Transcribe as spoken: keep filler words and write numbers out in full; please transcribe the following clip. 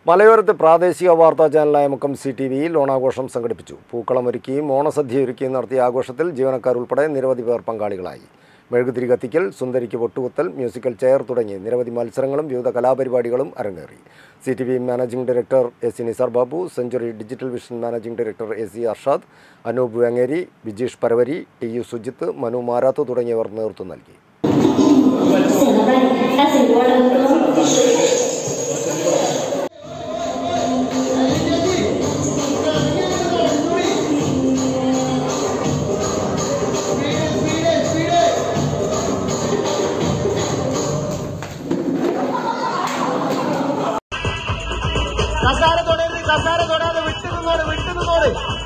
മലയോരത്തെ പ്രാദേശിക വാർത്താ ചാനലായ Mukkam C T വിയിൽ ഓണാഘോഷം സംഘടിപ്പിച്ചു. പൂക്കളമൊരുക്കിയും ഓണസദ്യയൊരുക്കിയും നടത്തിയ ആഘോഷത്തിൽ ജീവനക്കാരുൾപ്പെടെ നിരവധി പേർ പങ്കാളികളായി. മെഴുകുതിരി കത്തിക്കൽ, സുന്ദരിക്ക് പൊട്ടുകുത്തൽ, മ്യൂസിക്കൽ ചെയർ തുടങ്ങി നിരവധി മത്സരങ്ങളും വിവിധ കലാപരിപാടികളും അരങ്ങേറി. C T V managing director A C Nisar Babu, century digital vision managing director A C Arshad, Anoop Vengeri, Vijeesh Paravari, T U Sujith, Manu Marath തുടങ്ങിയവർ നേതൃത്വം നൽകി. കസാര തൊടരുത്, കസാര തൊടാതെ വിട്ടു നിന്നോട് വിട്ടു നിന്നോട്